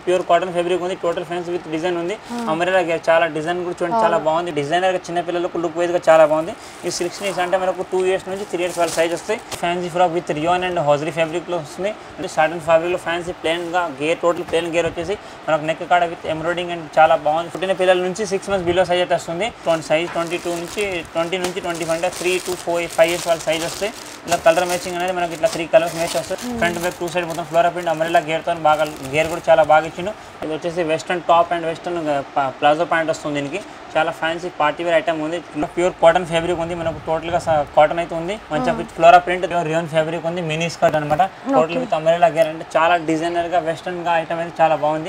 Pure cotton fabric ఉంది, total fans with design ఉంది. Umbrella గేర్ చాలా డిజైన్ కూడా చూడండి చాలా బాగుంది. డిజైనర్ చిన్న పిల్లలకు లుక్ వైజ్ గా చాలా బాగుంది. ఈ సిల్క్ స్నీక్స్ అంటే మనకు 2 years నుంచి 3 years వాళ్ళ సైజ్ వస్తాయి. Fancy frock with rayon and hosiery fabric లో వస్తుంది. అంటే సాటన్ ఫ్యాబ్రిక్ లో ఫ్యాన్సీ ప్లేన్ గా గేర్ టోటల్ ప్లేన్ గేర్ వచ్చేసి మనకు నెక్ కాడ విత్ ఎంబ్రాయిడింగ్ అండ్ చాలా బాగుంది. పుట్టిన పిల్లల నుంచి 6 months బిలో సైజ్ అయితే వస్తుంది. సైజ్ 22 నుంచి 20 నుంచి 25 3 to 5 years వాళ్ళ సైజ్ వస్తాయి. ఇలా కలర్ మ్యాచింగ్ అనేది మనకి ఇట్లా 3 colors మ్యాచ్ వస్తాయి. ఫ్రంట్ బ్యాక్ 2 side మొత్తం ఫ్లోరా ప్రింట్ అంబ్రెల్లా గేర్ తో బాగా గేర్ కూడా చాలా బాగా ఇచ్చిండు. ఇది వచ్చేసి western top and western palazzo pant వస్తుంది. దీనికి చాలా ఫ్యాన్సీ పార్టీ వేర్ ఐటమ్ ఉంది. ప్యూర్ కాటన్ ఫ్యాబ్రిక్ ఉంది. మనకు టోటల్ గా కాటన్ అయితే ఉంది. మంచిగా with flora print rayon fabric ఉంది. మినీ స్కర్ట్ అనమాట. టోటల్ విత్ అంబ్రెల్లా గేర్ అంటే చాలా డిజైనర్ గా వెస్టర్న్ గా ఐటమ్ అయితే చాలా బాగుంది.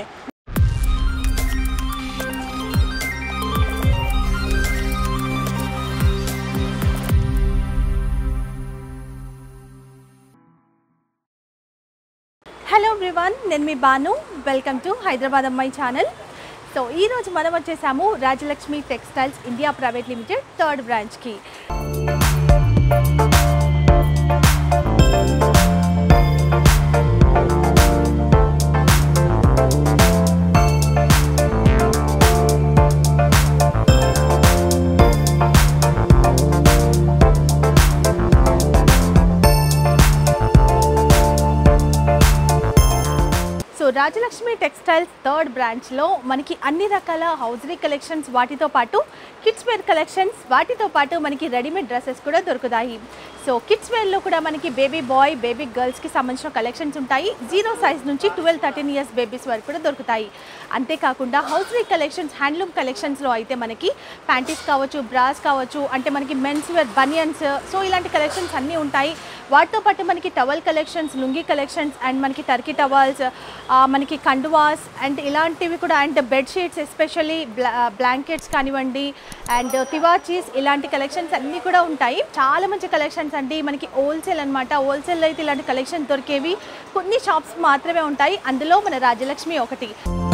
హలో ఎవ్రీవన్, నేను మీ బాను. వెల్కమ్ టు హైదరాబాద్ అమ్మాయి ఛానల్. సో ఈరోజు మనం వచ్చేసాము Rajalakshmi textiles India private limited 3rd బ్రాంచ్కి. సో రాజలక్ష్మి టెక్స్టైల్స్ 3rd బ్రాంచ్లో మనకి అన్ని రకాల హౌజరీ కలెక్షన్స్, వాటితో పాటు కిడ్స్ వేర్ కలెక్షన్స్, వాటితో పాటు మనకి రెడీమేడ్ డ్రెస్సెస్ కూడా దొరుకుతాయి. సో కిడ్స్ వేర్లో కూడా మనకి బేబీ బాయ్, బేబీ గర్ల్స్కి సంబంధించిన కలెక్షన్స్ ఉంటాయి. 0 size నుంచి 12-13 years బేబీస్ వరకు కూడా దొరుకుతాయి. అంతేకాకుండా హౌజరీ కలెక్షన్స్, హ్యాండ్లూమ్ కలెక్షన్స్లో అయితే మనకి ప్యాంటీస్ కావచ్చు, బ్రాస్ కావచ్చు, అంటే మనకి మెన్స్ వేర్ బనియన్స్, సో ఇలాంటి కలెక్షన్స్ అన్నీ ఉంటాయి. వాటితో పాటు మనకి towel collections, lungi collections and మనకి టర్కీ టవల్స్, మనకి కండువాస్ అండ్ ఇలాంటివి కూడా, అండ్ బెడ్షీట్స్, ఎస్పెషల్లీ బ్లాంకెట్స్ కానివ్వండి అండ్ తివాచీస్, ఇలాంటి కలెక్షన్స్ అన్నీ కూడా ఉంటాయి. చాలా మంచి కలెక్షన్స్ అండి. మనకి హోల్సేల్ అనమాట. హోల్సేల్లో అయితే ఇలాంటి కలెక్షన్స్ దొరికేవి కొన్ని షాప్స్ మాత్రమే ఉంటాయి. అందులో మన రాజలక్ష్మి ఒకటి.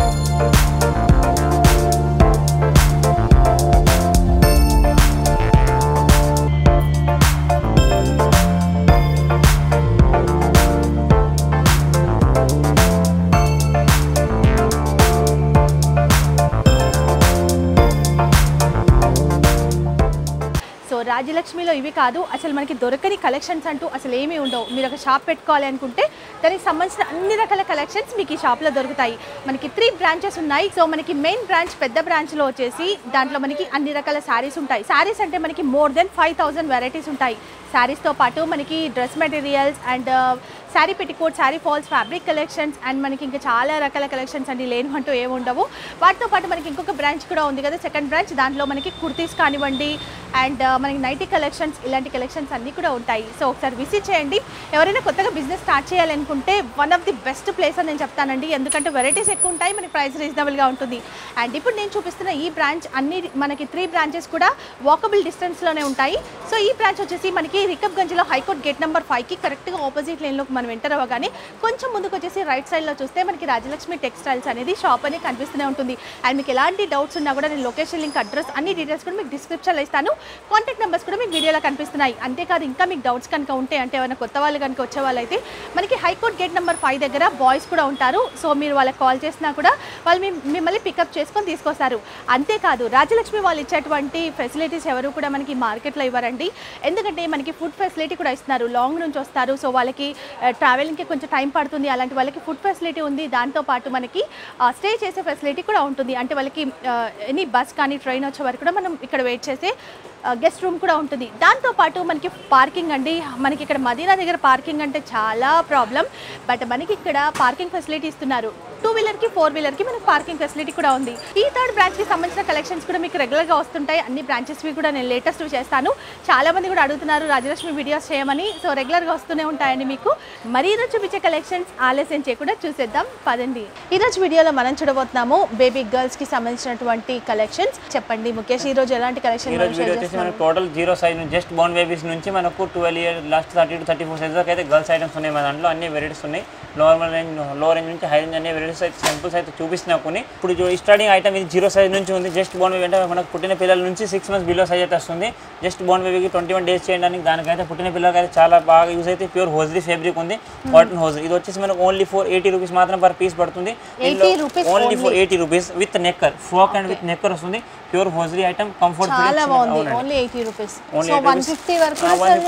రాజలక్ష్మిలో ఇవి కాదు, అసలు మనకి దొరకని కలెక్షన్స్ అంటూ అసలు ఏమీ ఉండవు. మీరు ఒక షాప్ పెట్టుకోవాలి అనుకుంటే దానికి సంబంధించిన అన్ని రకాల కలెక్షన్స్ మీకు ఈ షాప్లో దొరుకుతాయి. మనకి 3 branches ఉన్నాయి. సో మనకి మెయిన్ బ్రాంచ్, పెద్ద బ్రాంచ్లో వచ్చేసి దాంట్లో మనకి అన్ని రకాల శారీస్ ఉంటాయి. శారీస్ అంటే మనకి మోర్ దెన్ 5000 వెరైటీస్ ఉంటాయి. శారీస్తో పాటు మనకి dress materials and sari petticoat, sari falls, fabric collections and మనకి ఇంకా చాలా రకాల కలెక్షన్స్ అండి, లేనివంటూ ఏమి ఉండవు. వాటితో పాటు మనకి ఇంకొక బ్రాంచ్ కూడా ఉంది కదా, 2nd బ్రాంచ్. దాంట్లో మనకి కుర్తీస్ కానివ్వండి అండ్ మనకి నైటీ కలెక్షన్స్, ఇలాంటి కలెక్షన్స్ అన్నీ కూడా ఉంటాయి. సో ఒకసారి విజిట్ చేయండి. ఎవరైనా కొత్తగా బిజినెస్ స్టార్ట్ చేయాలనుకుంటే one of the best place అని నేను చెప్తానండి. ఎందుకంటే వెరైటీస్ ఎక్కువ ఉంటాయి, మనకి ప్రైస్ రీజనబుల్గా ఉంటుంది. అండ్ ఇప్పుడు నేను చూపిస్తున్న ఈ బ్రాంచ్ అన్ని మనకి 3 branches కూడా వాకబుల్ డిస్టెన్స్లోనే ఉంటాయి. సో ఈ బ్రాంచ్ వచ్చేసి మనకి రికబ్గంజ్లో హైకోర్ట్ గేట్ నెంబర్ 5కి కరెక్ట్గా ఆపోజిట్ లైన్లోకి మనం ఎంటర్ అవ్వగానే కొంచెం ముందుకు వచ్చేసి రైట్ సైడ్లో చూస్తే మనకి రాజలక్ష్మి టెక్స్టైల్స్ అనేది షాప్ అనేది కనిపిస్తూనే ఉంటుంది. అండ్ మీకు ఎలాంటి డౌట్స్ ఉన్నా కూడా నేను లొకేషన్ లింక్, అడ్రస్, అన్ని డీటెయిల్స్ కూడా మీకు డిస్క్రిప్షన్లో ఇస్తాను. కాంటాక్ట్ నెంబర్స్ కూడా మీకు వీడియోలో కనిపిస్తున్నాయి. అంతేకాదు ఇంకా మీకు డౌట్స్ కనుక ఉంటే, అంటే ఏమైనా కొత్త వాళ్ళు కనుక వచ్చే వాళ్ళు అయితే మనకి హైకోర్ట్ గేట్ నెంబర్ 5 దగ్గర బాయ్స్ కూడా ఉంటారు. సో మీరు వాళ్ళకి కాల్ చేసినా కూడా వాళ్ళు మిమ్మల్ని పికప్ చేసుకొని తీసుకొస్తారు. అంతేకాదు రాజలక్ష్మి వాళ్ళు ఇచ్చేటువంటి ఫెసిలిటీస్ ఎవరు కూడా మనకి మార్కెట్లో ఇవ్వరండి. ఎందుకంటే మనకి ఫుడ్ ఫెసిలిటీ కూడా ఇస్తున్నారు. లాంగ్ నుంచి వస్తారు, సో వాళ్ళకి ట్రావెలింగ్కి కొంచెం టైం పడుతుంది. అలాంటి వాళ్ళకి ఫుడ్ ఫెసిలిటీ ఉంది. దాంతోపాటు మనకి స్టే చేసే ఫెసిలిటీ కూడా ఉంటుంది. అంటే వాళ్ళకి ఎనీ బస్ కానీ ట్రైన్ వచ్చే వరకు కూడా మనం ఇక్కడ వెయిట్ చేసే గెస్ట్ రూమ్ కూడా ఉంటుంది. దాంతోపాటు మనకి పార్కింగ్ అండి, మనకి ఇక్కడ మదీనా దగ్గర పార్కింగ్ అంటే చాలా ప్రాబ్లం. బట్ మనకి ఇక్కడ పార్కింగ్ ఫెసిలిటీ ఇస్తున్నారు. 2-wheelerకి 4-wheelerకి మనకి పార్కింగ్ ఫెసిలిటీ కూడా ఉంది. ఈ 3rd బ్రాంచ్కి సంబంధించిన కలెక్షన్స్ కూడా మీకు రెగ్యులర్గా వస్తుంటాయి. అన్ని బ్రాంచెస్వి కూడా నేను లేటెస్ట్ చేస్తాను. చాలా మంది కూడా అడుగుతున్నారు రాజలక్ష్మి వీడియోస్ చేయమని. సో రెగ్యులర్గా వస్తూనే ఉంటాయండి మీకు. మరి ఈరోజు చూపించే కలెక్షన్స్ ఆలస్యం చేయకుండా చూసేద్దాం పదండి. ఈరోజు వీడియోలో మనం చూడబోతున్నాము బేబీ గర్ల్స్కి సంబంధించినటువంటి కలెక్షన్స్. చెప్పండి ముఖేష్, ఈరోజు ఎలాంటి కలెక్షన్? మనకు టోటల్ 0 size నుంచి జస్ట్ బోర్న్ బేబీస్ నుంచి మనకు 12 years లాస్ట్ 30 to 34 size వరకు అయితే గర్ల్స్ ఐటమ్స్ ఉన్నాయి. మన దాంట్లో అన్ని వెరైటీస్ ఉన్నాయి. లో రేంజ్ నుంచి హై రేంజ్ అన్ని వెరైటీస్ శారీస్ అయితే సింపుల్స్ అయితే చూపిస్తున్నా కొన్ని. ఇప్పుడు స్టార్టింగ్ ఐటమ్ ఇది 0 సైజ్ నుంచి ఉంది. జస్ట్ బోర్న్ బేబీ అంటే మనకు పుట్టిన పిల్లల నుంచి 6 months బిలో సైజ్ అయితే వస్తుంది. జస్ట్ బోర్న్ బేబీకి 21 days చేయడానికి దానికైతే పుట్టిన పిల్లలకి అయితే చాలా బాగా యూజ్ అయితే. ప్యూర్ హోజ్రీ ఫ్యాబ్రిక్ ఉంది, కాటన్ హోజ్రీ. ఇది వచ్చేసి మనకు ఓన్లీ ఫర్ 80 rupees మాత్రం పర్ పీస్ పడుతుంది. Only for 80 rupees with knicker, frock and with knicker వస్తుంది. ప్యూర్ హోజ్రీ ఐటమ్, కంఫర్ట్ చాలా బాగుంది. Only 80 rupees. సో 150 వరకు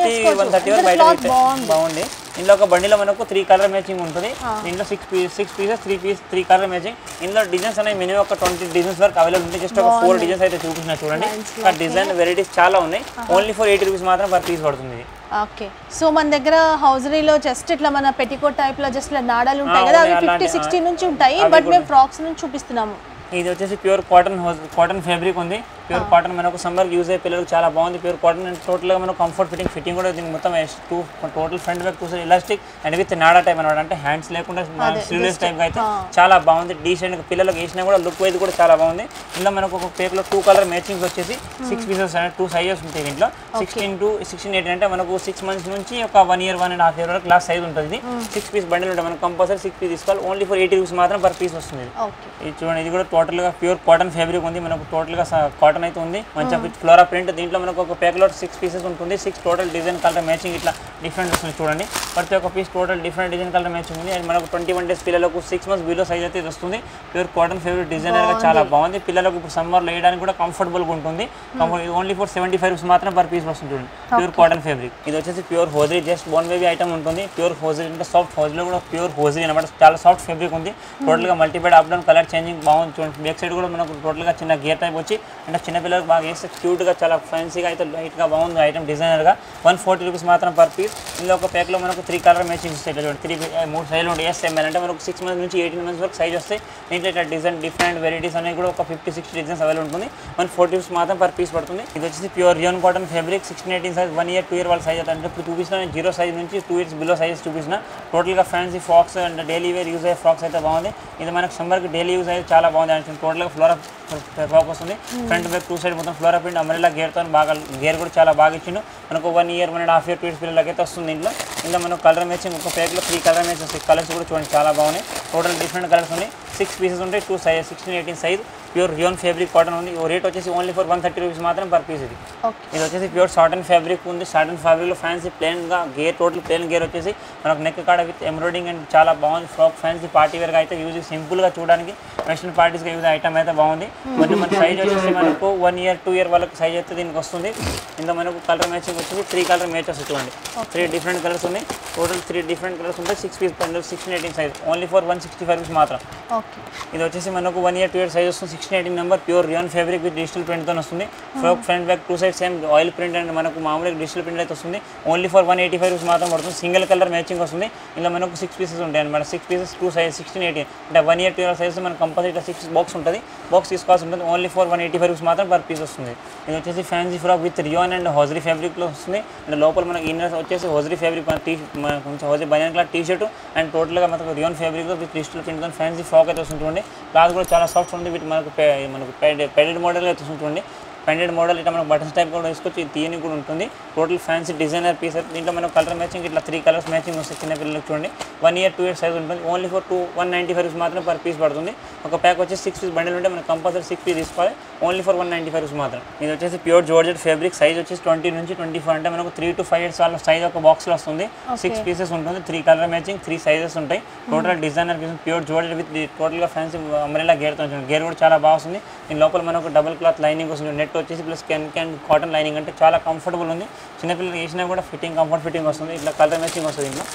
130 వరకు బాగుంది. ఇందులో ఒక బండిలో మనకు 3 కలర్ మ్యాచింగ్ ఉంటుంది. ఇందులో 6 pieces 3 కలర్ మ్యాచింగ్. ఇందులో డిజైన్స్ అనేవి మినిమం ఒక 20 డిజైన్స్ వరకు అవైలబుల్ ఉంటాయి. జస్ట్ ఒక 4 డిజైన్స్ అయితే చూపించిన చూడండి. ఆ డిజైన్ వెరైటీస్ చాలా ఉన్నాయి. ఓన్లీ ఫర్ 80 rupees మాత్రం పర్ పీస్ పడుతుంది. ఓకే. సో మన దగ్గర హౌజరీలో జస్ట్ ఇట్లా మన పెట్టికోట్ టైప్ లో జస్ట్ నాడాలు ఉంటాయి కదా, అవి 50-60 నుంచి ఉంటాయి. బట్ మేము ఫ్రాక్స్ నుంచి చూపిస్తున్నాము. ఇది వచ్చేసి ప్యూర్ కాటన్ ఫ్యాబ్రిక్ ఉంది. ప్యూర్ కాటన్ మనకు సమ్మర్ యూజ్ అయ్యే పిల్లలకు చాలా బాగుంది. ప్యూర్ కాటన్ అండ్ టోటల్గా మనకు కంఫర్ట్ ఫిట్టింగ్ కూడా దీనికి మొత్తం total front back 2 elastic and with నాడా టైప్ అనమాట. అంటే హ్యాండ్స్ లేకుండా స్లీవ్లెస్ టైప్గా అయితే చాలా బాగుంది. డీసెంట్గా పిల్లలకు వేసినా కూడా లుక్ వైజ్ కూడా చాలా బాగుంది. ఇందులో మనకు ఒక పేక్లో 2 కలర్ మ్యాచింగ్స్ వచ్చేసి 6 pieces అంటే 2 sizes ఉంటాయి. దీంట్లో 16 to 16, 18 అంటే మనకు 6 months నుంచి ఒక 1 year 1.5 year వరకు క్లాస్ సైజ్ ఉంటుంది. 6 piece బండిల్ ఉంటుంది. మనకు కంపల్సరీ 6 pieces తీసుకోవాలి. ఓన్లీ ఫర్ 80 rupees మాత్రం పర్ పీస్ వస్తుంది. ఇది చూడండి, ఇది కూడా టోటల్గా ప్యూర్ కాటన్ ఫ్యాబ్రిక్ ఉంది. మనకు టోటల్గా కాటన్ అయితే ఉంది. మంచిగా ఫ్లోరా ప్రింట్. దీంట్లో మనకు ఒక ప్యాక్లో 6 pieces ఉంటుంది. 6 టోటల్ డిజైన్ కలర్ మ్యాచింగ్ ఇట్లా డిఫరెంట్ వస్తుంది చూడండి. ప్రతి ఒక్క piece total different design colour matching ఉంది. అది మనకు 21 days పిల్లలకు 6 months బిలో సైజ్ అయితే వస్తుంది. ప్యూర్ కాటన్ ఫ్యాబ్రిక్ డిజైనర్గా చాలా బాగుంది. పిల్లలకు ఇప్పుడు సమ్మర్లో వేయడానికి కూడా కంఫర్టబుల్గా ఉంటుంది. ఓన్లీ ఫర్ 75 rupees మాత్రం పర్ పీస్ వస్తుంది చూడండి. Pure cotton fabric. ఇది వచ్చేసి pure hosiery, just born baby item ఉంటుంది. ప్యూర్ హోజ్రీ అంటే సాఫ్ట్ హోజ్రీలో కూడా ప్యూర్ హోజ్రీ అనమాట. చాలా సాఫ్ట్ ఫ్యాబ్రిక్ ఉంది. టోటల్గా multipad up down colour changing బాగుంది చూడండి. బ్యాక్ సైడ్ కూడా మనకు టోటల్గా చిన్న గేర్ టైప్ వచ్చి అంటే చిన్న పిల్లలకు బాగా వేస్తే క్యూట్గా చాలా ఫ్యాన్సీగా అయితే లైట్గా బాగుంది ఐటమ్ డిజైనర్గా. 140 rupees మాత్రం పర్ పీస్. ఇందులో ఒక ప్యాక్లో మనకు 3 కలర్ మ్యాచింగ్స్ వస్తాయి. ఇట్లా చూడండి 3 సైజులు ఉంటాయి. SML అంటే మనకు 6 months నుంచి 18 months వరకు సైజ్ వస్తాయి. దీంట్లో ఇట్లా డిజైన్ డిఫరెంట్ వెరైటీస్ అనేవి కూడా ఒక 50-60 డిజైన్స్ అవైలబుల్ ఉంటుంది. 140 rupees మాత్రం పర్ పీస్ పడుతుంది. ఇది వచ్చేసి pure rayon cotton fabric 16-18 size 1 year 2 year వాళ్ళ సైజ్ అంటే ఇప్పుడు చూపిస్తున్నా 0 సైజ్ నుంచి 2 years బిలో సైజెస్ చూపిస్తున్నా. టోటల్గా fancy frocks and daily wear use అయ్యే ఫ్రాక్స్ అయితే బాగుంది. ఇది మనకు సమ్మర్కి డైలీ యూజ్ అయితే చాలా బాగుంది అంటే టోటల్గా ఫ్లోరా ఫ్రాక్ వస్తుంది. ఫ్రంట్ బ్యాక్ 2 side మొత్తం ఫ్లోరా ప్రింట్ అమరేలా గేర్తో బాగా గేర్ కూడా చాలా బాగా ఇచ్చిండు. మనకు 1 year 1.5 year 2 years పిల్లలకి అయితే వస్తుంది. ఇందులో మనకు కలర్ మ్యాచింగ్ ఒక ప్యాక్లో 3 కలర్ మ్యాచింగ్ వస్తాయి. కలర్స్ కూడా చూడండి చాలా బాగున్నాయి. టోటల్ డిఫరెంట్ కలర్స్ ఉన్నాయి. 6 pieces ఉంటాయి. 2 sizes 16-18 size. Pure rayon fabric cotton ఉంది. రేట్ వచ్చేసి ఓన్లీ ఫర్ 130 rupees మాత్రం పర్ పీస్. ఇది వచ్చేసి ప్యూర్ సాటన్ ఫ్యాబ్రిక్ ఉంది. సాటన్ ఫ్యాబ్రిక్లో ఫ్యాన్సీ ప్లెయిన్గా గేర్ టోటల్ ప్లెయిన్ గేర్ వచ్చేసి మనకు నెక్ కాడ విత్ ఎంబ్రాయిడింగ్ అండ్ చాలా బాగుంది. ఫ్రాక్ ఫ్యాన్సీ పార్టీ వేర్గా అయితే యూజ్ సింపుల్గా చూడడానికి వెస్టర్న్ పార్టీస్గా యూజ్ ఐటమ్ అయితే బాగుంది. మరియు మన సైజ్ వచ్చేసి మనకు 1 year 2 year వాళ్ళకి సైజ్ అయితే దీనికి వస్తుంది. ఇందులో మనకు కలర్ మ్యాచింగ్ వచ్చేసి 3 కలర్ మ్యాచెస్ చూడండి. 3 డిఫరెంట్ కలర్స్ ఉన్నాయి. టోటల్ 3 డిఫరెంట్ కలర్స్ ఉంటాయి. 6 piece bundle 16-18 size only for 165 rupees మాత్రం. ఇది వచ్చేసి మనకు 1 year 2 year సైజ్ వస్తుంది. 16-18 number pure rayon fabric with digital ప్రింట్తో వస్తుంది. Front back 2 sides same oil print and మనకు మామూలుగా డిజిటల్ ప్రింట్ అయితే వస్తుంది. ఓన్లీ ఫర్ 185 rupees మాత్రం పడుతుంది. సింగిల్ కలర్ మ్యాచింగ్ వస్తుంది. ఇందులో మనకు 6 pieces ఉంటాయి అనమాట. 6 pieces 2 size 16-18 అంటే 1 year 2 year సైజ్ మనకు కంపల్సరీ 6 బాక్స్ ఉంటుంది. బాక్స్ తీసుకోవాల్సి ఉంటుంది. ఓన్లీ ఫర్ 185 rupees మాత్రం పర్ పీస్ వస్తుంది. ఇది వచ్చేసి fancy frock with rayon and hosiery ఫ్యాబ్రిక్లో వస్తుంది. అంటే లోపల మనకి ఇన్నర్ వచ్చేసి హోజ్రీ ఫ్యాబ్రిక్ కొంచెం hosiery banian cloth T-shirt and టోటల్గా మనకు రియాన్ ఫ్యాబ్రిక్లో విత్ డిజిటల్ ప్రింట్తో ఫ్యాన్సీ ఫ్రాక్ అయితే వస్తుంది చూడండి. క్లాత్ కూడా చాలా సాఫ్ట్ ఉంది. విత్ మనకు పెడెడ్ మోడల్ అయితే వస్తుంది చూడండి. పెండెడ్ మోడల్ ఇట్లా మనకు బటన్స్ టైప్ కూడా వేసుకోవచ్చు. ఇది తీయని కూడా ఉంటుంది. Total fancy designer piece. దీంట్లో మనకు కలర్ మ్యాచింగ్ ఇట్లా 3 కలర్స్ మ్యాచింగ్ వస్తాయి. చిన్న పిల్లలకు చూడండి. 1 year 2 year సైజ్ ఉంటుంది. ఓన్లీ ఫర్ 195 rupees మాత్రం పర్ పీస్ పడుతుంది. ఒక ప్యాక్ వచ్చేసి 6 piece బండిల్ ఉంటే మనకు కంపల్సరీ 6 piece తీసుకోవాలి. ఓన్లీ ఫర్ 195 rupees మాత్రం. ఇది వచ్చేసి ప్యూర్ జార్జెట్ ఫ్యాబ్రిక్. సైజ్ వచ్చేసి 20 నుంచి 24 అంటే మనకు 3 to 5 years వాళ్ళ సైజ్ ఒక బాక్స్లో వస్తుంది. 6 pieces ఉంటుంది. 3 కలర్ మ్యాచింగ్ 3 sizes ఉంటాయి. Total designer piece pure georgette with టోటల్గా ఫ్యాన్సీ అంబ్రెల్లా గేర్తో ఉంటుంది. గేర్ కూడా చాలా బాగా వస్తుంది. దీని లోపల మనకు డబుల్ క్లాత్ లైనింగ్ వస్తుంది. నెట్ వచ్చేసి ప్లస్ కాటన్ లైనింగ్ అంటే చాలా కంఫర్టబుల్ ఉంది. చిన్నపిల్లలు వేసినా కూడా కంఫర్ట్ ఫిట్టింగ్ వస్తుంది. ఇట్లా కలర్ మ్యాచింగ్ వస్తుంది. ఇంట్లో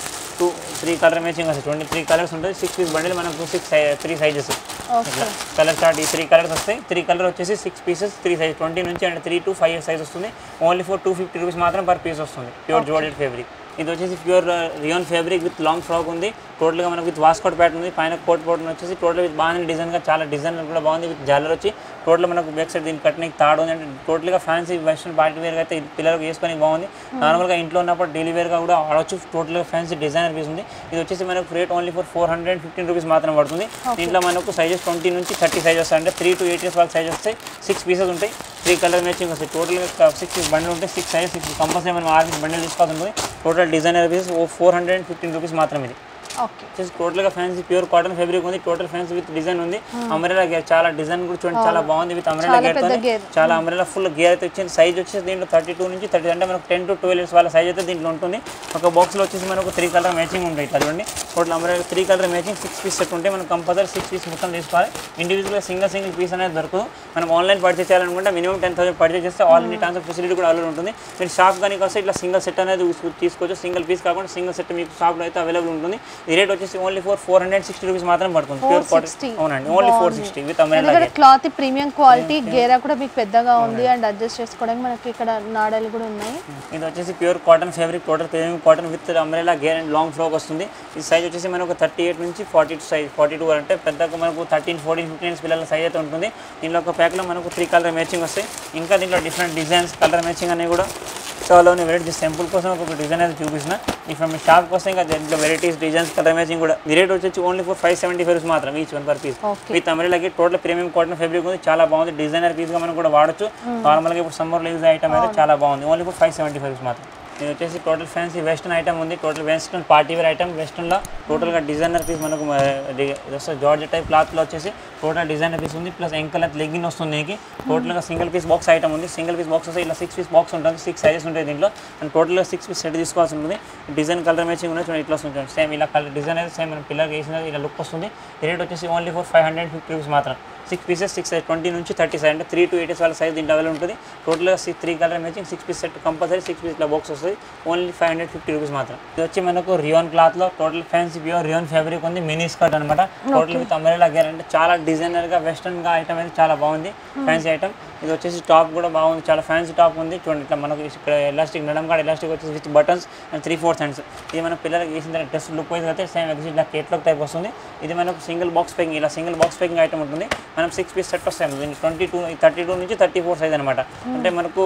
3 కలర్ మ్యాచింగ్ వస్తుంది చూడండి. 3 కలర్స్ ఉంటుంది. 6 piece బండిల్ మనకు 3 sizes ఇట్లా కలర్ చార్ట్. ఈ 3 కలర్స్ వస్తాయి. 3 కలర్ వచ్చేసి 6 pieces 3 size 20 నుంచి అంటే 3 to 5 year సైజ్ వస్తుంది. ఓన్లీ ఫర్ 250 rupees మాత్రం పర్ పీస్ వస్తుంది. Pure georgette fabric. ఇది వచ్చేసి pure rayon fabric with long frock ఉంది. టోటల్గా మనకు విత్ వాస్కోట్ ప్యాటర్న్ ఉంది. పైన కోట్ ప్యాటర్న్ వచ్చేసి టోటల్ విత్ బాగానే డిజైన్గా చాలా డిజైన్ కూడా బాగుంది. విత్ జాలర్ వచ్చి టోటల్ మనకు బ్యాక్ సైడ్ దీన్ని కట్టడానికి తాడు ఉంది. అంటే టోటల్గా ఫ్యాన్సీ వెస్టర్న్ పార్టీ వేర్గా అయితే పిల్లలకు వేసుకొని బాగుంది. నార్మల్గా ఇంట్లో ఉన్నప్పుడు డైలీ వేర్గా కూడా ఆడవచ్చు. టోటల్గా ఫ్యాన్సీ డిజైనర్ పీస్ ఉంది. ఇది వచ్చేసి మనకు రేట్ ఓన్లీ ఫర్ 415 rupees మాత్రం పడుతుంది. దీంట్లో మనకు సైజెస్ 20 నుంచి 30 సైజ్ వస్తాయి. అంటే 3 to 8 years వాళ్ళకి సైజ్ వస్తాయి. 6 pieces ఉంటాయి. 3 కలర్ మ్యాచింగ్ వస్తాయి. టోటల్గా 6 piece బండిల్ ఉంటాయి. 6 sizes 6 కంపల్సరీ మనం 6 piece బండిల్ తీసుకోవాల్సి ఉంటుంది. టోటల్ డిజైనర్ పీసెస్ 415 rupees మాత్రం ఇది. ఓకే. టోటల్ గా ఫ్యాన్సీ ప్యూర్ కాటన్ ఫ్యాబ్రిక్ ఉంది. టోటల్ ఫ్యాన్సీ విత్ డిజైన్ ఉంది. అంబ్రెల్లా గేర్ చాలా డిజైన్ కూడా చూడండి చాలా బాగుంది. విత్ అంబ్రెల్లా గేర్ తో చాలా అంబ్రెల్లా ఫుల్ గేర్ అయితే వచ్చింది. సైజ్ వచ్చేసి దీంట్లో 32 నుంచి 30 అంటే మనకు 10 to 12 ఇయర్స్ వాళ్ళ సైజ్ అయితే దీంట్లో ఉంటుంది. ఒక బాక్స్ లో వచ్చేసి మనకు 3 కలర్ మ్యాచింగ్ ఉంటాయి. ఇట్లా చూడండి total umbrella 3 colour matching 6 piece set ఉంటాయి. మనం కంపల్సరీ 6 పీస్ మొత్తం తీసుకోవాలి. ఇండివిజువల్ గా సింగిల్ పీస్ అనేది దొరకదు. మనం ఆన్లైన్ పర్చేస్ చేయాలనుకుంటే మినిమం 10,000 పర్చేస్ చేస్తే ఆల్ ఇండియా ట్రాన్స్ఫర్ ఫెసిలిటీ కూడా అవైలబుల్ ఉంటుంది. మీరు షాప్ కానీ వస్తే ఇట్లా సింగిల్ సెట్ అనేది తీసుకోవచ్చు. సింగిల్ పీస్ కాకుండా సింగిల్ సెట్ మీకు షాప్లో అయితే అవైలబుల్ ఉంటుంది. ఈ రేట్ వచ్చేసి ఓన్లీ ఫర్ 460 రూపీస్ మాత్రం పడుతుంది. Pure cotton. అవునండి, ఓన్లీ 460 విత్ అంబ్రెల్లా గేర్. క్లాత్ ప్రీమియం క్వాలిటీ, గేరా కూడా మీకు పెద్దగా ఉంది అండ్ అడ్జస్ట్ చేసుకోవడానికి మనకి ఇక్కడ నాడలు కూడా ఉన్నాయి. ఇది వచ్చేసి pure cotton fabric, total premium cotton with umbrella గేర్ అండ్ లాంగ్ ఫ్రాక్ వస్తుంది. ఈ సైజ్ వచ్చేసి మనకు 38 నుంచి 42 సైజ్ 42 అంటే పెద్దగా మనకు 13, 14, 15 పిల్లల సైజ్ అయితే ఉంటుంది. దీనిలో ఒక ప్యాక్లో మనకు 3 కలర్ మ్యాచింగ్ వస్తాయి. ఇంకా దీంట్లో డిఫరెంట్ డిజైన్స్ కలర్ మ్యాచింగ్ అనేవి కూడా చాలా వెరైటీ. సింపుల్ కోసం ఒక డిజైన్ అయితే చూపిస్తున్నా. ఇప్పుడు మీ షాప్ కోసం ఇంకా దీంట్లో వెరైటీస్ డిజైన్స్ కలర్ మ్యాచింగ్ కూడా. ఈ రేట్ వచ్చేసి ఓన్లీ ఫర్ 575 మాత్రం each one per piece with umbrella గేర్. టోటల్ ప్రీమియం కాటన్ ఫ్యాబ్రిక్ ఉంది. చాలా బాగుంది. డిజైనర్ పీస్గా మనం కూడా వాడచ్చు. నార్మల్గా ఇప్పుడు సమ్మర్లో యూజ్ ఐటమ్ అయితే చాలా బాగుంది. ఓన్లీ ఫర్ 575 మాత్రం. ఇది వచ్చేసి టోటల్ ఫ్యాన్సీ వెస్టర్న్ ఐటమ్ ఉంది. Total western party wear item. వెస్టర్న్లో టోటల్గా డిజైనర్ పీస్ మనకు జార్జెట్ టైప్ క్లాత్లో వచ్చేసి టోటల్ డిజైనర్ పీస్ ఉంది. ప్లస్ ఎంకల్ లెగ్గిన్ వస్తుంది. దీనికి టోటల్గా సింగిల్ పీస్ బాక్స్ ఐటమ్ ఉంది. సింగిల్ పీస్ బాక్స్ వస్తే ఇలా 6 పీస్ బాక్స్ ఉంటుంది. 6 సైజెస్ ఉంటాయి దీంట్లో. అండ్ టోటల్గా 6 పీస్ సెట్ తీసుకోవాల్సి ఉంటుంది. డిజైన్ కలర్ మ్యాచింగ్ ఉన్నాయి. చూడండి ఇట్లా వస్తుంది. సేమ్ ఇలా కలర్ డిజైన్ అయితే సేమ్ మనం పిల్లలకి వేసిన ఇలా లుక్ వస్తుంది. ఈ రేట్ వచ్చేసి ఓన్లీ ఫర్ 550 రూపీస్ మాత్రం. 6 పీసెస్ 6 సైజ్ 20 నుంచి 30 సైజ్ అంటే 3 to 8 వాళ్ళ సైజ్ దీంట్లో అవైలబుల్ ఉంటుంది. టోటల్గా 3 colour matching 6 piece set compulsory 6 piece ఇలా బాక్స్ వస్తుంది. ఓన్లీ 550 రూపీస్ మాత్రం. ఇది వచ్చి మనకు రియాన్ క్లాత్లో total fancy pure rayon fabric ఉంది. మినీ స్కర్ట్ అనమాట. టోటల్ విత్ అంబ్రెల్లా గేర్ అంటే చాలా డిజైనర్గా వెస్టర్న్గా ఐటమ్ అయితే చాలా బాగుంది. Fancy item. ఇది వచ్చేసి టాప్ కూడా బాగుంది. చాలా ఫ్యాన్సీ టాప్ ఉంది. చూడండి ఇట్లా మనకు ఇక్కడ ఎలాస్టిక్ నడం కాడ ఎలాస్టిక్ వచ్చేసి విత్ బటన్స్ అండ్ 3/4 హ్యాండ్స్. ఇది మన పిల్లలకి వేసిన తర్వాత లుక్ వైజ్ అయితే సేమ్ ఇట్లా కేట్లాగ్ టైప్ వస్తుంది. ఇది మనకు సింగిల్ బాక్స్ ప్యాకింగ్ ఇలా సింగిల్ బాక్స్ ప్యాకింగ్ ఐటమ్ ఉంటుంది. మనం 6 పీస్ సెట్ వస్తాయి. 32 నుంచి 34 సైజ్ అనమాట. అంటే మనకు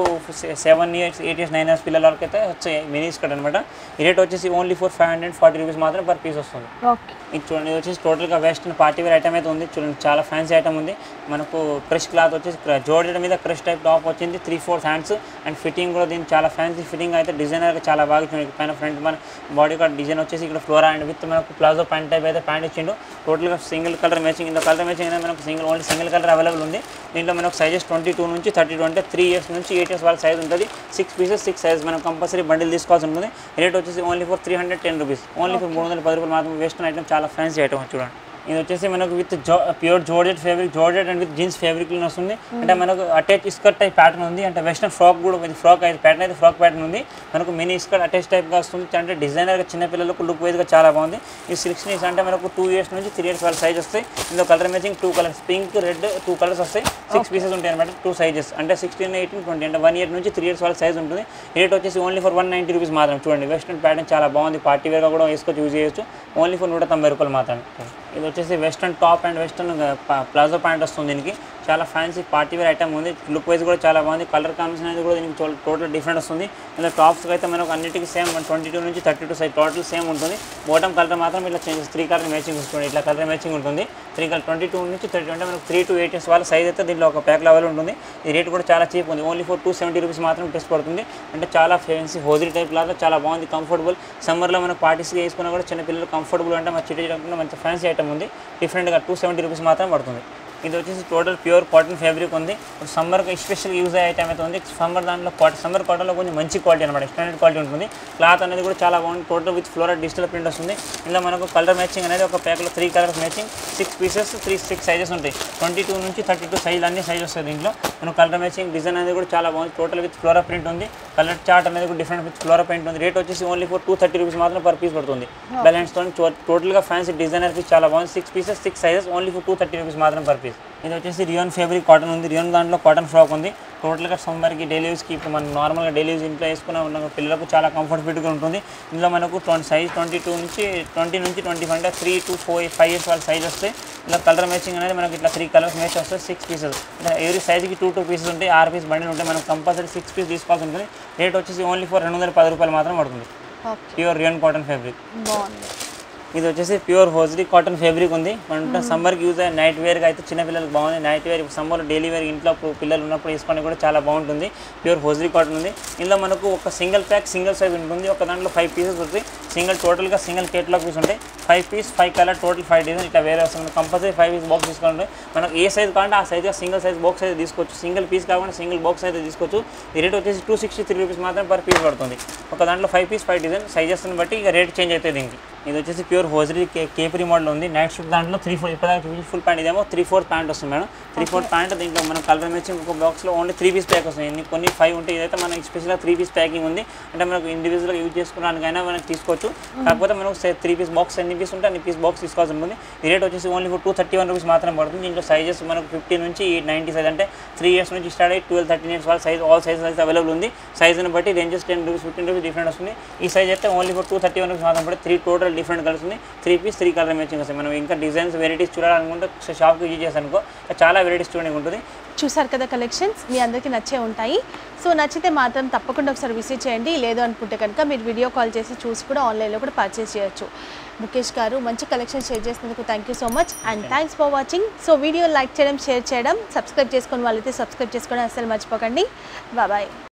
7 years 8 years 9 years పిల్లల వరకు అయితే వచ్చాయి మినీ స్కర్ట్ అనమాట. ఈ రేట్ వచ్చేసి ఓన్లీ ఫర్ 540 రూపీస్ మాత్రం పర్ పీస్ వస్తుంది. ఇది చూడండి ఇది వచ్చేసి టోటల్గా వెస్టర్న్ పార్టీ వేర్ ఐటమ్ అయితే ఉంది. చూడండి చాలా ఫ్యాన్సీ ఐటమ్ ఉంది. మనకు క్రష్ క్లాత్ వచ్చేసి జోర్జెట్ మీద క్రష్ టైప్ టాప్ వచ్చింది. 3/4 హ్యాండ్స్ అండ్ ఫిట్టింగ్ కూడా దీనికి చాలా ఫ్యాన్సీ ఫిట్టింగ్ అయితే డిజైనర్గా చాలా బాగా చూడండి. పైన ఫ్రంట్ మన బాడీ కార్డ్ డిజైన్ వచ్చేసి ఇక్కడ ఫ్లోరా అండ్ విత్ మనకు ప్లాజో ప్యాంట్ టైప్ అయితే ప్యాంట్ ఇచ్చిండు. టోటల్గా సింగిల్ కలర్ మ్యాచింగ్. ఇందులో కలర్ మ్యాచింగ్ అనేది మనకు ఓన్లీ సింగిల్ కలర్ అవైలబుల్ ఉంది. దీంట్లో మనకు సైజెస్ 22 నుంచి 32 అంటే 3 years నుంచి 8 years వాళ్ళ సైజ్ ఉంటుంది. 6 పీసెస్ 6 సైజ్ మనం కంపల్సరీ బండిల్ తీసుకోవాల్సి ఉంటుంది. రేట్ వచ్చేసి only for 310 rupees. Only for 310 రూపాయలు మాత్రం. వెస్టర్న్ ఐటమ్ చాలా ఫ్యాన్సీ ఐటమ్ చూడండి. ఇది వచ్చేసి మనకు with pure georgette fabric, georgette and with jeans fabric వస్తుంది. అంటే మనకు అటాచ్ స్కర్ట్ టైప్ ప్యాటర్న్ ఉంది. అంటే వెస్టర్న్ ఫ్రాక్ కూడా ఫ్రాక్ అయితే ప్యాటర్న్ అయితే ఫ్రాక్ ప్యాటర్న్ ఉంది. మనకు మినీ స్కర్ట్ అటాచ్ టైప్గా వస్తుంది. అంటే డిజైనర్గా చిన్నపిల్లలకు లుక్ వైజ్గా చాలా బాగుంది. ఈ సిల్క్ స్నీస్ అంటే మనకు 2 years నుంచి 3 years వాళ్ళ సైజ్ వస్తాయి. ఇందులో colour matching 2 colours pink red 2 colours వస్తాయి. 6 పీసెస్ ఉంటాయి అనమాట. 2 సైజెస్ అంటే 16, 18, 20 అంటే 1 year నుంచి 3 years వాళ్ళ సైజ్ ఉంటుంది. రేట్ వచ్చేసి ఓన్లీ ఫర్ 190 రూపీస్ మాత్రం. చూడండి వెస్టర్న్ ప్యాటర్న్ చాలా బాగుంది. పార్టీ వేర్గా కూడా వేసుకొని యూజ్ చేయొచ్చు. ఓన్లీ ఫర్ 190 రూపాయలు మాత్రమే. ఇది వచ్చేసి western top and western palazzo pant వస్తుంది. దీనికి చాలా ఫ్యాన్సీ పార్టీ వేర్ ఐటమ్ ఉంది. లుక్ వైజ్ కూడా చాలా బాగుంది. కలర్ కాంబినేషన్ అనేది కూడా దీనికి టోటల్ డిఫరెంట్ వస్తుంది. ఇలా టాప్స్కి అయితే మనకు అన్నిటికీ సేమ్ 22 నుంచి 32 సైజ్ టోటల్ సేమ్ ఉంటుంది. బాటమ్ కలర్ మాత్రం ఇట్లా చేంజెస్ 3 కలర్ మ్యాచింగ్ వస్తుంది. ఇట్లా కలర్ మ్యాచింగ్ ఉంటుంది. 3 కలర్ 22 నుంచి 32 అంటే మనకు 3 to 8 years వాళ్ళ సైజ్ అయితే దీంట్లో ఒక ప్యాక్ లెవెల్ ఉంటుంది. ఈ రేట్ కూడా చాలా చీప్ ఉంది. ఓన్లీ ఫర్ 270 రూపీస్ మాత్రం డ్రెస్ పడుతుంది. అంటే చాలా ఫ్యాన్సీ హోజరీ టైప్ లాగా చాలా బాగుంది. కంఫర్టబుల్ సమ్మర్లో మనకు పార్టీస్కి వేసుకున్నా కూడా చిన్న పిల్లలు కంఫర్టబుల్ అంటే మన చిట్టి మంచి ఫ్యాన్సీ ఐటమ్ ఉంది. డిఫరెంట్గా 270 రూపీస్ మాత్రం పడుతుంది. ఇది వచ్చేసి టోటల్ ప్యూర్ కాటన్ ఫ్యాబ్రిక్ ఉంది. ఇప్పుడు సమ్మర్కి ఎస్పెషల్ యూజ్ అయ్యే ఐటమ్ అయితే ఉంది. సమ్మర్ దాంట్లో సమ్మర్ కాటన్లో కొంచెం మంచి క్వాలిటీ అనమాట. స్టాండర్డ్ క్వాలిటీ ఉంటుంది. క్లాత్ అనేది కూడా చాలా బాగుంది. Total with floral digital print వస్తుంది. ఇందులో మనకు కలర్ మ్యాచింగ్ అనేది ఒక ప్యాక్లో 3 కలర్స్ మ్యాచింగ్ 6 పీసెస్ 6 సైజెస్ ఉంటాయి. 22 నుంచి 32 సైజులు అన్ని సైజ్ వస్తాయి. దీంట్లో మనకు కలర్ మ్యాచింగ్ డిజైన్ అనేది కూడా చాలా బాగుంది. టోటల్ విత్ ఫ్లోరా ప్రింట్ ఉంది. కలర్ చార్ట్ అనేది కూడా డిఫరెంట్ విత్ ఫ్లోరా ప్రింట్ ఉంది. రేట్ వచ్చేసి ఓన్లీ ఫర్ 230 రూపీస్ మాత్రం పర్ పీస్ పడుతుంది. బ్యాలెన్స్ తో టోటల్గా ఫ్యాన్సీ డిజైనర్ పీస్ చాలా బాగుంది. 6 pieces 6 sizes only for 230 rupees మాత్రం పర్ పీస్. ఇది వచ్చేసి రియాన్ ఫ్యాబ్రిక్ కాటన్ ఉంది. రియాన్ దాంట్లో కాటన్ ఫ్రాక్ ఉంది. టోటల్గా సమ్మర్కి డైలీ యూస్కి ఇప్పుడు మనం నార్మల్గా డైలీ యూజ్ ఇంట్లో వేసుకున్న ఉన్న పిల్లలకు చాలా కంఫర్ట్ ఫిట్గా ఉంటుంది. ఇందులో మనకు సైజ్ 22 నుంచి 20 నుంచి 25 అంటే 3 to 5 years వాళ్ళ సైజ్ వస్తాయి. ఇలా కలర్ మ్యాచింగ్ అనేది మనకి ఇట్లా 3 కలర్స్ మ్యాచ్ వస్తాయి. 6 పీసెస్ అంటే ఎవరీ సైజ్కి 2 పీసెస్ ఉంటాయి. 6 పీస్ బండిల్ ఉంటాయి. మనం కంపల్సరీ 6 పీస్ తీసుకోవాల్సి ఉంటుంది. రేట్ వచ్చేసి ఓన్లీ ఫర్ 210 రూపాయలు మాత్రం పడుతుంది. Pure rayon cotton fabric. ఇది వచ్చేసి ప్యూర్ హోజరీ కాటన్ ఫ్యాబ్రిక్ ఉంది. మన సమ్మర్కి యూజ్ అయ్యే నైట్ వేర్గా అయితే చిన్న పిల్లలకు బాగుంది. Night wear summer daily wear ఇంట్లో పిల్లలు ఉన్నప్పుడు వేసుకొని కూడా చాలా బాగుంటుంది. ప్యూర్ హోజరీ కాటన్ ఉంది. ఇందులో మనకు ఒక సింగిల్ ప్యాక్ సింగిల్ సైజ్ ఉంటుంది. ఒక దాంట్లో 5 పీసెస్ వస్తాయి. టోటల్గా సింగిల్ కేటలాగ్ పీస్ ఉంటాయి. 5 పీస్ 5 కలర్ టోటల్ 5 డిజైన్ ఇట్లా వేరే వస్తుంది. కంపల్సరీ 5 పీస్ బాక్స్ తీసుకోవాలి. మనకు ఏ సైజ్ కావాలంటే ఆ సైజ్గా సింగిల్ సైజ్ బాక్స్ అయితే తీసుకోవచ్చు. సింగిల్ పీస్ కాకుండా సింగిల్ బాక్స్ అయితే తీసుకోవచ్చు. ఈ రేట్ వచ్చేసి 263 రూపీస్ మాత్రం పర్ పీస్ పడుతుంది. ఒక దాంట్లో 5 పీస్ 5 డిజైన్ సైజెస్ని బట్టి ఇక రేట్ చేంజ్ అవుతుంది దీనికి. ఇది వచ్చేసి ప్యూర్ హోజరీ కేపరీ మోడల్ ఉంది. నైట్ షూట్ దాంట్లో 3/4 ఇప్పుడు ఫుల్ ప్యాంట్ ఇదేమో 3/4 ప్యాంట్ వస్తుంది మేడం. 3/4 ప్యాంట్ దీంట్లో మనం కలర్ మ్యాచింగ్ ఒక బాక్స్లో ఓన్లీ 3 పీస్ ప్యాక్ వస్తుంది. కొన్ని 5 ఉంటాయి. ఇదైతే మనకి స్పెషల్గా 3 పీస్ ప్యాకింగ్ ఉంది. అంటే మనకు ఇండివిజువల్గా యూజ్ చేసుకోవడానికైనా మనకు తీసుకోవచ్చు. కాకపోతే మనకు 3 పీస్ బాక్స్ ఎన్ని పీస్ ఉంటే అన్ని పీస్ బాక్స్ తీసుకోవాల్సి ఉంటుంది. ఈ రేట్ వచ్చేసి ఓన్లీ 231 రూపీస్ మాత్రం పడుతుంది. దీంట్లో సైజెస్ మనకు 50 నుంచి 90 సైజ్ అంటే 3 ఇయర్స్ నుంచి స్టార్ట్ అయ్యి 12, 13 ఇయర్స్ వాళ్ళ సైజ్ ఆల్ సైజ్ అయితే అవైలబుల్ ఉంది. సైజుని బట్టి రేంజెస్ 10 రూపీస్ 15 రూపీస్ డిఫరెంట్ వస్తుంది. ఈ సైజ్ అయితే ఓన్లీ 231 రూపీస్ మాత్రం పడి 3 టోటల్ డిఫరెంట్ కలర్స్ ఉంది. 3 పీస్ 3 కలర్ మ్యాచింగ్ వస్తాయి. మనం ఇంకా డిజైన్స్ వెరైటీస్ చూడాలనుకుంటే షాప్కి యూజ్ చేసానుకో చాలా వెరైటీస్ చూడడానికి ఉంటుంది. చూసారు కదా కలెక్షన్స్ మీ అందరికీ నచ్చే ఉంటాయి. సో నచ్చితే మాత్రం తప్పకుండా ఒకసారి విజిట్ చేయండి. లేదు అనుకుంటే కనుక మీరు వీడియో కాల్ చేసి చూసి కూడా ఆన్లైన్లో కూడా పర్చేస్ చేయొచ్చు. ముఖేష్ గారు మంచి కలెక్షన్ షేర్ చేసినందుకు thank you so much and thanks for watching. So video like చేయడం, షేర్ చేయడం, సబ్స్క్రైబ్ చేసుకుని వాళ్ళైతే సబ్స్క్రైబ్ చేసుకోవడం అసలు మర్చిపోకండి. బాయ్.